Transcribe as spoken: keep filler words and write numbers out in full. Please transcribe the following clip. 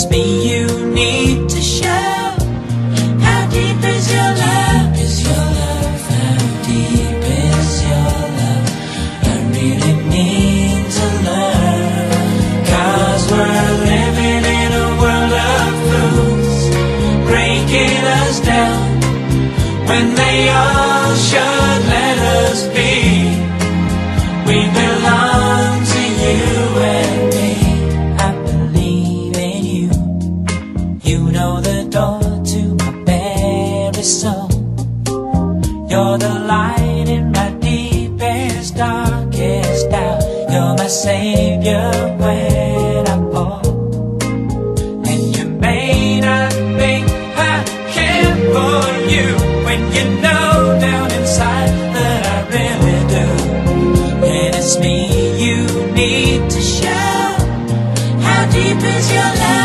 me you need to show. How deep is your love? Is your love? How deep is your love? I really need to learn. 'Cause we're living in a world of fools, breaking us down when they all should let us be. We belong to you and me. I believe in you. You know the door to my very soul. You're the light in my deepest, darkest doubt. You're my savior when I fall. And you may not think I care for you, when you know down inside that I really do. And it's me you need to show. How deep is your love?